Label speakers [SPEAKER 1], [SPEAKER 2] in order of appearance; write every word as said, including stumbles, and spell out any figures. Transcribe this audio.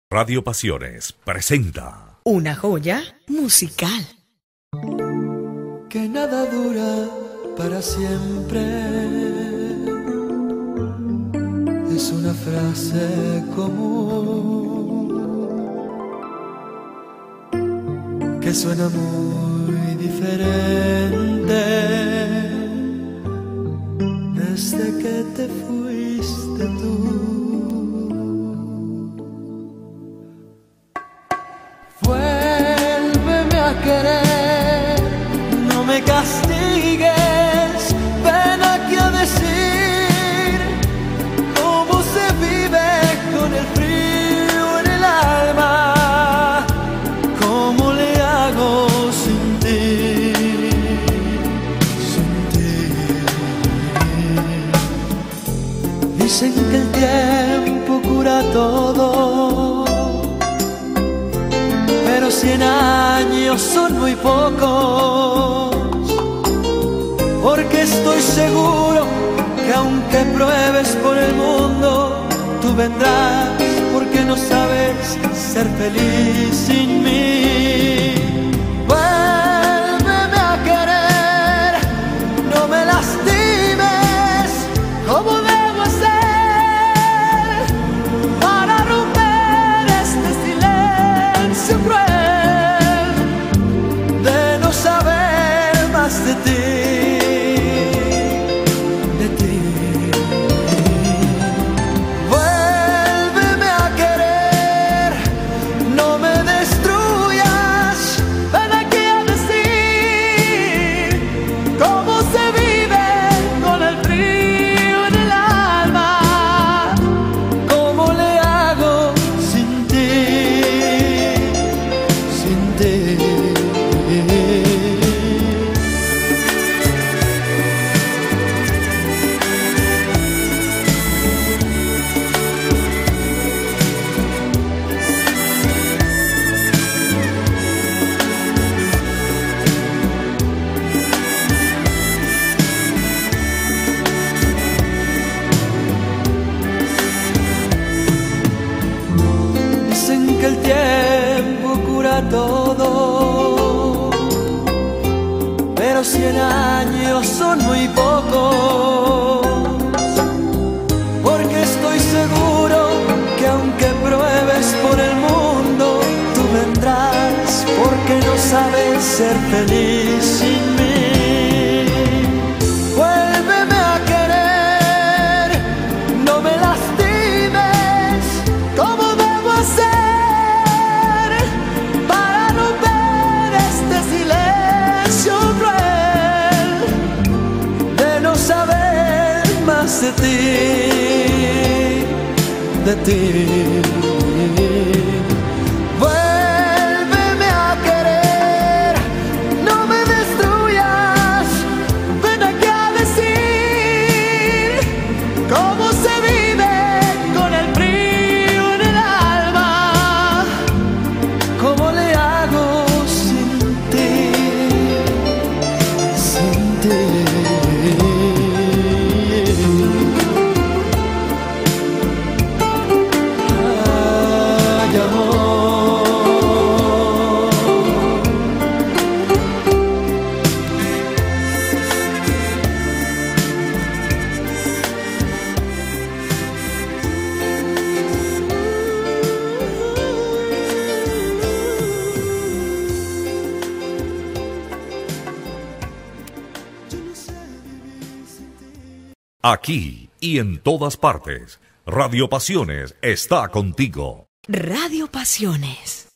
[SPEAKER 1] Radio Pasiones presenta
[SPEAKER 2] una joya musical.
[SPEAKER 3] Que nada dura para siempre. Es una frase común que suena muy diferente desde que te fuiste tú. Vuélveme a querer, no me castigues, ven aquí a decir cómo se vive con el frío en el alma, cómo le hago sin ti, sin ti. Dicen que el tiempo cura todo, pero cien años son muy pocos, porque estoy seguro que aunque pruebes por el mundo, tú vendrás, porque no sabes ser feliz sin mí. Vuélveme a querer, no me lastimes, ¿cómo debo hacer para romper este silencio cruel de ti, de ti? Vuélveme a querer, no me destruyas, ven aquí a decir cómo se vive con el frío en el alma, cómo le hago sin ti, sin ti. Que el tiempo cura todo, pero cien años son muy pocos, porque estoy seguro que aunque pruebes por el mundo, tú vendrás, porque no sabes ser feliz sin mí. Vuélveme a querer, no me lastimes, ¿cómo debo hacer de ti, de ti? Vuélveme a querer, no me destruyas, ven aquí a decir cómo se vive con el frío en el alma, cómo le hago sin ti, sin ti.
[SPEAKER 1] Aquí y en todas partes, Radio Pasiones está contigo.
[SPEAKER 2] Radio Pasiones.